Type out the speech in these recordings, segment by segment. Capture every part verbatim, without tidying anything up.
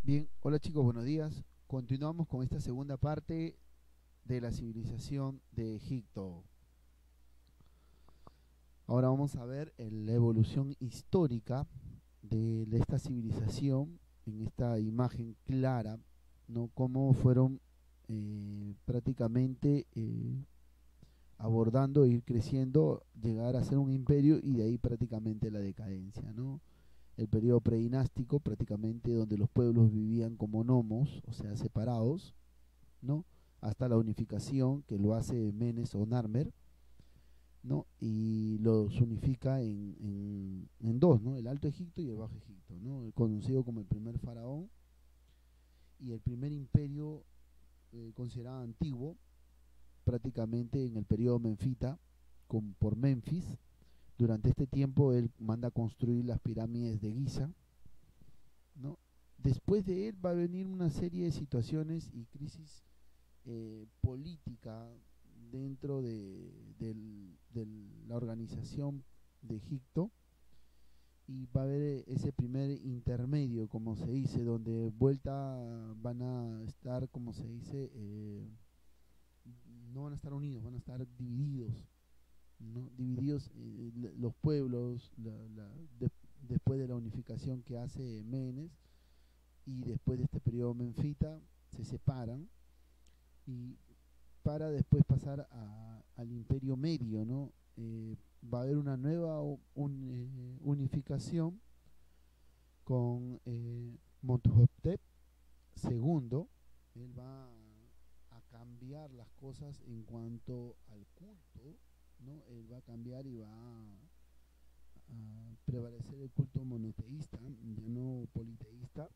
Bien, hola chicos, buenos días. Continuamos con esta segunda parte de la civilización de Egipto. Ahora vamos a ver el- la evolución histórica de, de esta civilización en esta imagen clara, ¿no? Cómo fueron eh, prácticamente eh, abordando, ir creciendo, llegar a ser un imperio y de ahí prácticamente la decadencia, ¿no? El periodo predinástico, prácticamente donde los pueblos vivían como nomos, o sea, separados, ¿no? Hasta la unificación que lo hace Menes o Narmer, ¿no? Y los unifica en, en, en dos, ¿no? El Alto Egipto y el Bajo Egipto, ¿no? Conocido como el primer faraón y el primer imperio eh, considerado antiguo, prácticamente en el periodo menfita, con, por Memphis. Durante este tiempo él manda a construir las pirámides de Giza, ¿no? Después de él va a venir una serie de situaciones y crisis eh, política dentro de, del- de la organización de Egipto, y va a haber ese primer intermedio, como se dice, donde vuelta van a estar, como se dice, eh, no van a estar unidos, van a estar divididos, ¿no? Divididos eh, los pueblos, la, la, de, después de la unificación que hace Menes y después de este periodo menfita, se separan y para después pasar a, al Imperio Medio, ¿no? Eh, va a haber una nueva un, eh, unificación con eh, Montuhotep segundo. Él va a, a cambiar las cosas en cuanto al culto, ¿no? Él va a cambiar y va a, a prevalecer el culto monoteísta, ya no politeísta,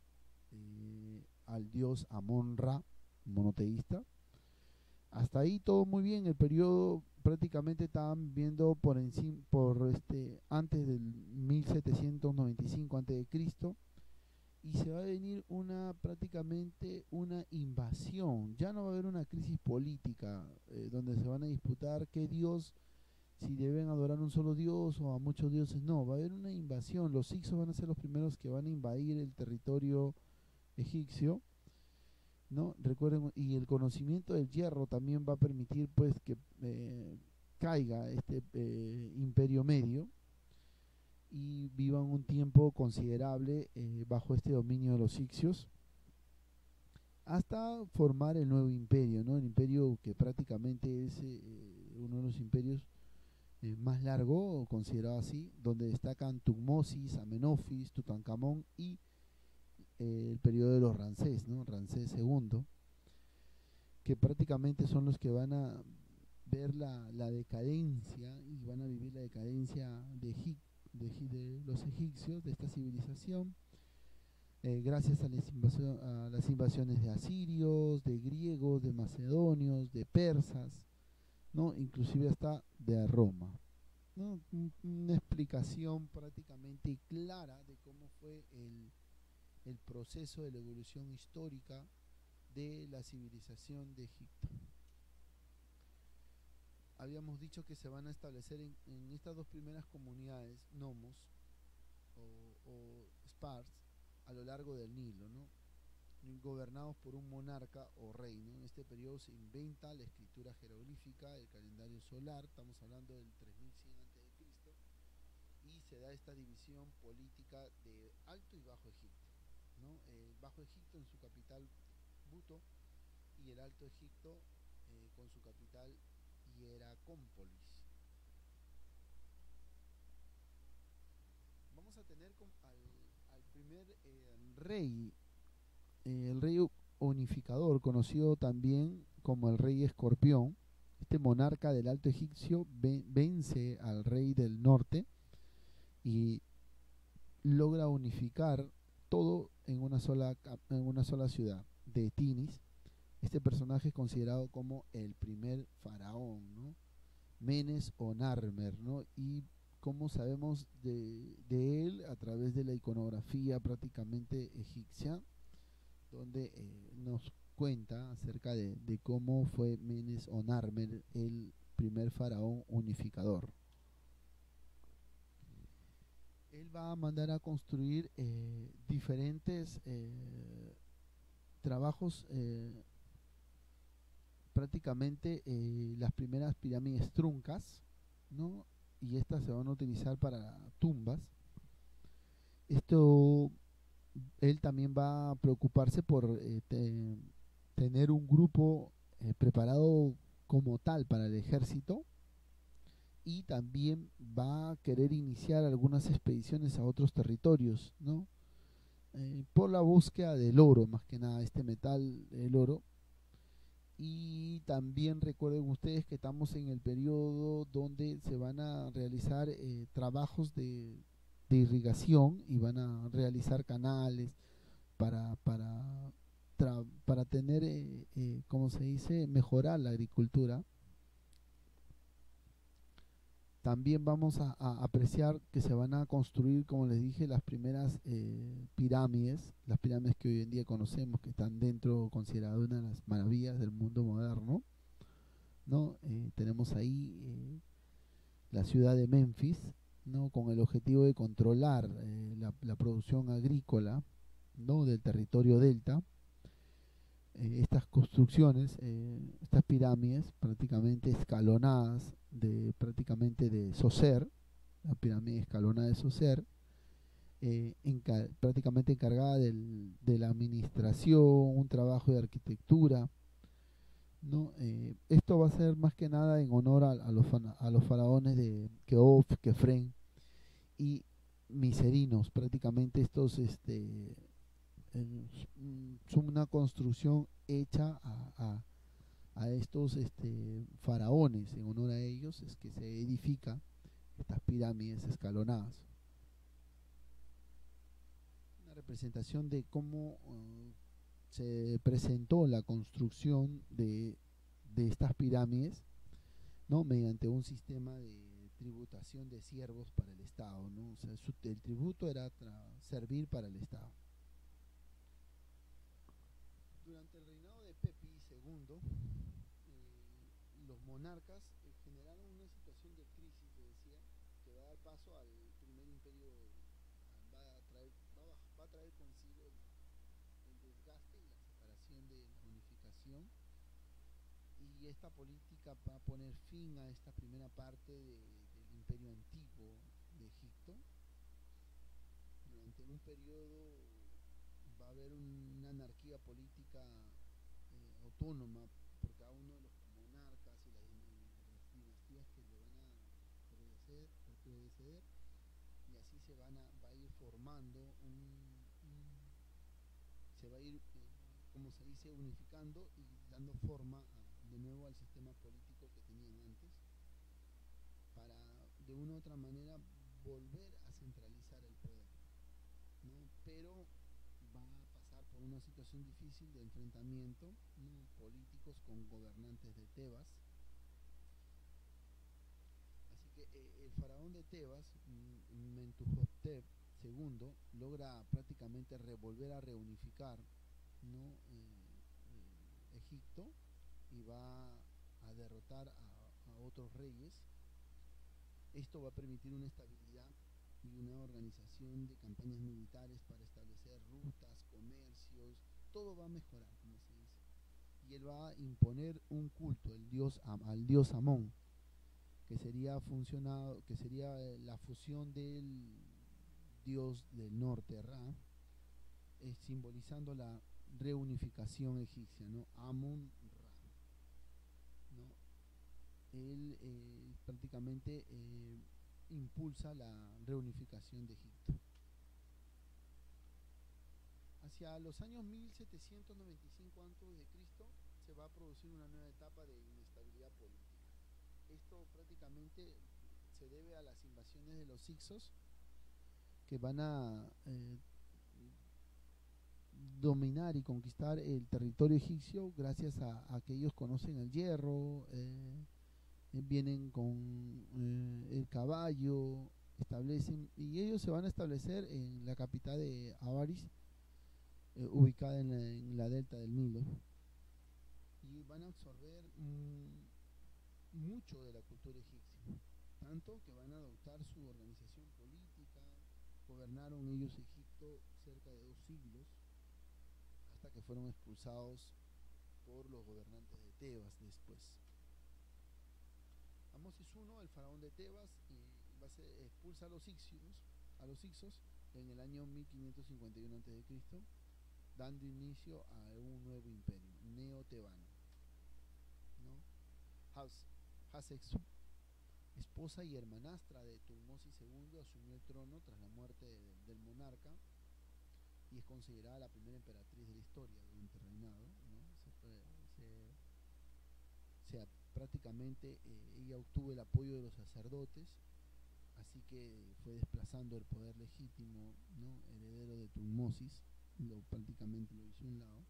eh, al dios Amon-Ra, monoteísta. Hasta ahí todo muy bien. El periodo prácticamente estaban viendo por encima, por este, antes del mil setecientos noventa y cinco antes de Cristo, y se va a venir una prácticamente una invasión. Ya no va a haber una crisis política eh, donde se van a disputar qué dios, si deben adorar un solo dios o a muchos dioses. No, va a haber una invasión. Los hicsos van a ser los primeros que van a invadir el territorio egipcio, ¿no? Recuerden, y el conocimiento del hierro también va a permitir pues que eh, caiga este eh, imperio medio y vivan un tiempo considerable eh, bajo este dominio de los siccios hasta formar el nuevo imperio, ¿no? El imperio que prácticamente es eh, uno de los imperios eh, más largo, considerado así, donde destacan Tutmosis, Amenofis, Tutankamón y eh, el periodo de los Ramsés, ¿no? Ramsés segundo, que prácticamente son los que van a ver la, la decadencia y van a vivir la decadencia de, Egip- de, de los egipcios, de esta civilización, eh, gracias a las, invasio- a las invasiones de asirios, de griegos, de macedonios, de persas, ¿no? Inclusive hasta de Roma, ¿no? Una explicación prácticamente clara de cómo fue el, el proceso de la evolución histórica de la civilización de Egipto. Habíamos dicho que se van a establecer en, en estas dos primeras comunidades, nomos o, o spars, a lo largo del Nilo, ¿no? Gobernados por un monarca o rey, ¿no? En este periodo se inventa la escritura jeroglífica, el calendario solar, estamos hablando del tres mil cien antes de Cristo, y se da esta división política de Alto y Bajo Egipto, ¿no? El Bajo Egipto en su capital Buto y el Alto Egipto eh, con su capital Hieracómpolis. Vamos a tener al, al primer eh, rey, eh, el rey unificador, conocido también como el rey escorpión. Este monarca del Alto Egipcio ven, vence al rey del norte y logra unificar todo en una sola, en una sola ciudad, de Tinis. Este personaje es considerado como el primer faraón, ¿no? Menes o Narmer, ¿no? Y como sabemos de, de él a través de la iconografía prácticamente egipcia, donde eh, nos cuenta acerca de, de cómo fue Menes o Narmer el primer faraón unificador. él va a mandar a construir eh, diferentes eh, trabajos, eh, prácticamente eh, las primeras pirámides truncas, ¿no? Y estas se van a utilizar para tumbas. Esto, él también va a preocuparse por eh, te- tener un grupo eh, preparado como tal para el ejército, y también va a querer iniciar algunas expediciones a otros territorios, ¿no? Eh, por la búsqueda del oro, más que nada, este metal, el oro. Y también recuerden ustedes que estamos en el periodo donde se van a realizar eh, trabajos de, de irrigación, y van a realizar canales para, para, tra- para tener, eh, eh, ¿cómo se dice?, mejorar la agricultura. También vamos a, a apreciar que se van a construir, como les dije, las primeras eh, pirámides, las pirámides que hoy en día conocemos, que están dentro, consideradas una de las maravillas del mundo moderno, ¿no? Eh, tenemos ahí eh, la ciudad de Memphis, ¿no? Con el objetivo de controlar eh, la, la producción agrícola, ¿no?, del territorio delta. Eh, estas construcciones, eh, estas pirámides prácticamente escalonadas, de prácticamente de Soser, la pirámide escalonada de Soser, eh, enca prácticamente encargada del, de la administración, un trabajo de arquitectura, ¿no? Eh, esto va a ser más que nada en honor a, a, los, a los faraones de Keof, Kefren y Miserinos. Prácticamente estos este, eh, son una construcción hecha a, a, a estos este, faraones. En honor a ellos es que se edifica estas pirámides escalonadas. Una representación de cómo uh, se presentó la construcción de, de estas pirámides, ¿no?, mediante un sistema de tributación de siervos para el Estado, ¿no? O sea, su, el tributo era servir para el Estado. Durante el reinado de Pepi segundo, eh, los monarcas eh, generaron una situación de crisis, se decía, que va a dar paso al primer imperio, a, va, a traer, va, a, va a traer consigo el, el desgaste y la separación de la unificación, y esta política va a poner fin a esta primera parte de, del imperio antiguo de Egipto. Durante un periodo va a haber una anarquía política eh, autónoma por cada uno de los monarcas y las, las dinastías que le van a predeceder, predeceder, y así se van a, va a ir formando un, un se va a ir, eh, como se dice, unificando y dando forma a, de nuevo al sistema político que tenían antes, para de una u otra manera volver a centralizar el poder, ¿no? Pero va a pasar por una situación difícil de enfrentamiento, ¿no?, políticos con gobernantes de Tebas. Así que eh, el faraón de Tebas, Mentuhotep segundo, logra prácticamente revolver a reunificar, ¿no?, eh, eh, Egipto, y va a derrotar a, a otros reyes. Esto va a permitir una estabilidad y una organización de campañas militares para establecer rutas, comercios, todo va a mejorar, como se dice. Y él va a imponer un culto, el dios, al dios Amón, que sería funcionado, que sería la fusión del dios del norte, Ra, eh, simbolizando la reunificación egipcia, ¿no? Amón Ra, ¿no? Él eh, prácticamente eh, impulsa la reunificación de Egipto. Hacia los años mil setecientos noventa y cinco antes de Cristo se va a producir una nueva etapa de inestabilidad política. Esto prácticamente se debe a las invasiones de los Hicsos, que van a eh, dominar y conquistar el territorio egipcio gracias a, a que ellos conocen el hierro, eh, vienen con eh, el caballo, establecen, y ellos se van a establecer en la capital de Avaris, eh, ubicada en la, en la delta del Nilo, y van a absorber mmm, mucho de la cultura egipcia, tanto que van a adoptar su organización política, gobernaron ellos Egipto cerca de dos siglos, hasta que fueron expulsados por los gobernantes de Tebas después. Amosis I, el faraón de Tebas, eh, va a ser, expulsa a los Ixos, a los Ixos en el año mil quinientos cincuenta y uno antes de Cristo, dando inicio a un nuevo imperio, neotebano, ¿no? Hatshepsut, esposa y hermanastra de Tutmosis segundo, asumió el trono tras la muerte de, del monarca y es considerada la primera emperatriz de la historia durante el reinado, ¿no? Se, se, se prácticamente eh, ella obtuvo el apoyo de los sacerdotes, así que fue desplazando el poder legítimo, ¿no? Heredero de Tutmosis, lo, prácticamente lo hizo a un lado,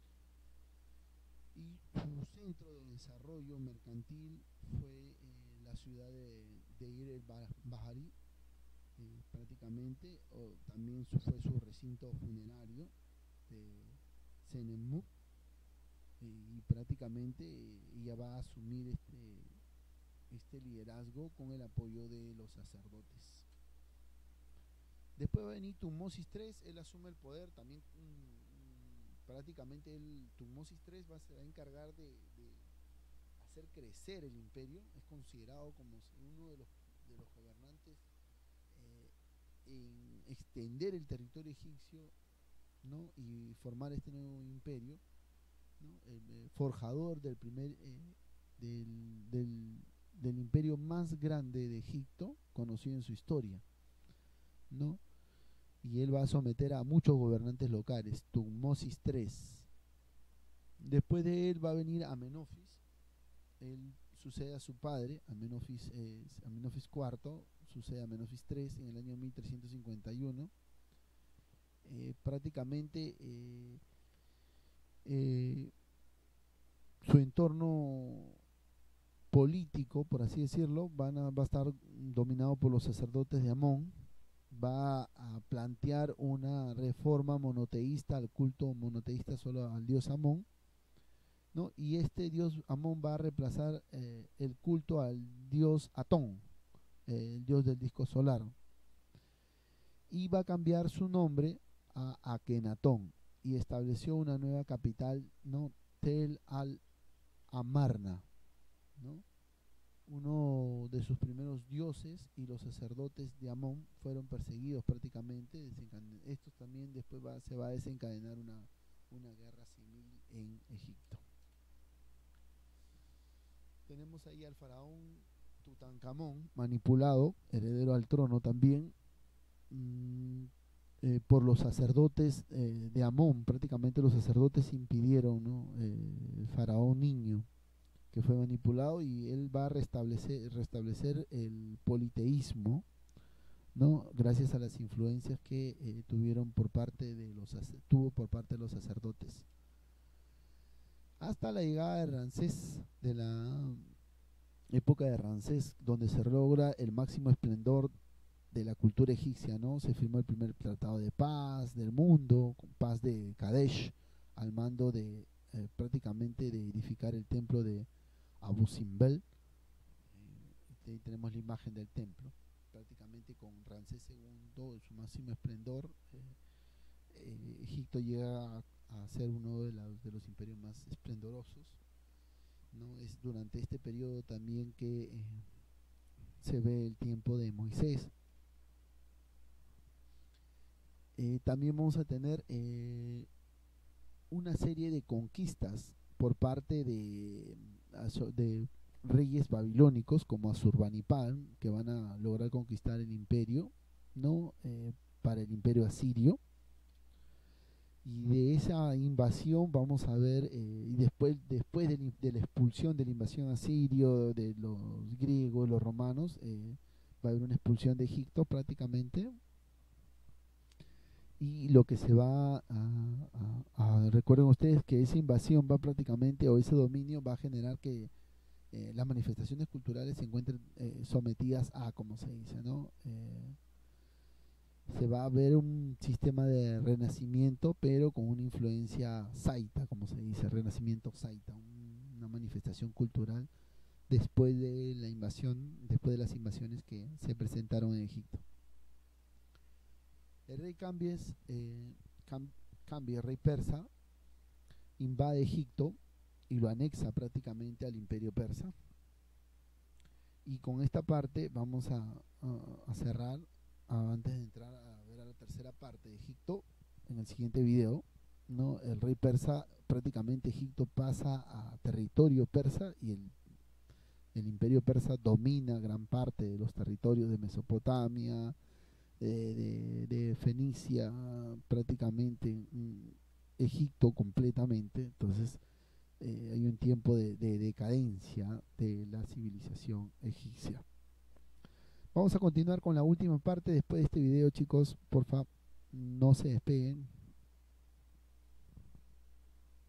y su centro de desarrollo mercantil fue eh, la ciudad de Deir el-Bahari, eh, prácticamente, o también su, fue su recinto funerario de Senemuk, eh, y prácticamente eh, ella va a asumir este, este liderazgo con el apoyo de los sacerdotes. Después va a venir Tutmosis tercero, él asume el poder, también mm, prácticamente el Tutmosis tercero va, se va a encargar de, de hacer crecer el imperio, es considerado como uno de los, de los gobernantes eh, en extender el territorio egipcio, ¿no? Y formar este nuevo imperio, ¿no? El, el forjador del primer eh, del, del, del imperio más grande de Egipto conocido en su historia, ¿no? Y él va a someter a muchos gobernantes locales, Tutmosis tercero. Después de él va a venir Amenofis, él sucede a su padre, Amenofis, eh, Amenofis cuarto, sucede a Amenofis tercero en el año mil trescientos cincuenta y uno. Eh, prácticamente eh, eh, su entorno político, por así decirlo, van a, va a estar dominado por los sacerdotes de Amón, va a plantear una reforma monoteísta al culto monoteísta solo al dios Amón, ¿no? Y este dios Amón va a reemplazar eh, el culto al dios Atón, eh, el dios del disco solar, y va a cambiar su nombre a Akenatón y estableció una nueva capital, ¿no? Tel al-Amarna, ¿no? Uno de sus primeros dioses y los sacerdotes de Amón fueron perseguidos prácticamente. Esto también después va, se va a desencadenar una, una guerra civil en Egipto. Tenemos ahí al faraón Tutankamón, manipulado, heredero al trono también, mmm, eh, por los sacerdotes eh, de Amón. Prácticamente los sacerdotes impidieron, ¿no? eh, el faraón niño, que fue manipulado, y él va a restablecer, restablecer el politeísmo, ¿no? Gracias a las influencias que eh, tuvieron por parte de los tuvo por parte de los sacerdotes. Hasta la llegada de Ramsés, de la época de Ramsés, donde se logra el máximo esplendor de la cultura egipcia, ¿no? Se firmó el primer tratado de paz del mundo, con paz de Kadesh, al mando de eh, prácticamente de edificar el templo de Abu Simbel. Eh, ahí tenemos la imagen del templo, prácticamente con Ramsés segundo en su máximo esplendor. Eh, eh, Egipto llega a, a ser uno de, la, de los imperios más esplendorosos, ¿no? Es durante este periodo también que eh, se ve el tiempo de Moisés. Eh, también vamos a tener eh, una serie de conquistas por parte de, de reyes babilónicos como Asurbanipal, que van a lograr conquistar el imperio, ¿no? Eh, para el imperio asirio. Y de esa invasión vamos a ver, eh, y después, después de, de la expulsión de la invasión asirio, de los griegos, los romanos, eh, va a haber una expulsión de Egipto prácticamente. Y lo que se va a, a, a, recuerden ustedes que esa invasión va prácticamente, o ese dominio va a generar que eh, las manifestaciones culturales se encuentren eh, sometidas a, como se dice, ¿no? Eh, se va a ver un sistema de renacimiento, pero con una influencia saita, como se dice, renacimiento saita, un, una manifestación cultural después de la invasión, después de las invasiones que se presentaron en Egipto. El rey Cambies, eh, Cam, Cambies, el rey persa, invade Egipto y lo anexa prácticamente al imperio persa. Y con esta parte vamos a, a, a cerrar, a, antes de entrar a ver a la tercera parte de Egipto en el siguiente video, ¿no? El rey persa, prácticamente Egipto pasa a territorio persa y el, el imperio persa domina gran parte de los territorios de Mesopotamia, de, de, de Fenicia, prácticamente mm, Egipto completamente. Entonces eh, hay un tiempo de, de decadencia de la civilización egipcia. Vamos a continuar con la última parte después de este video, chicos. Por favor, no se despeguen.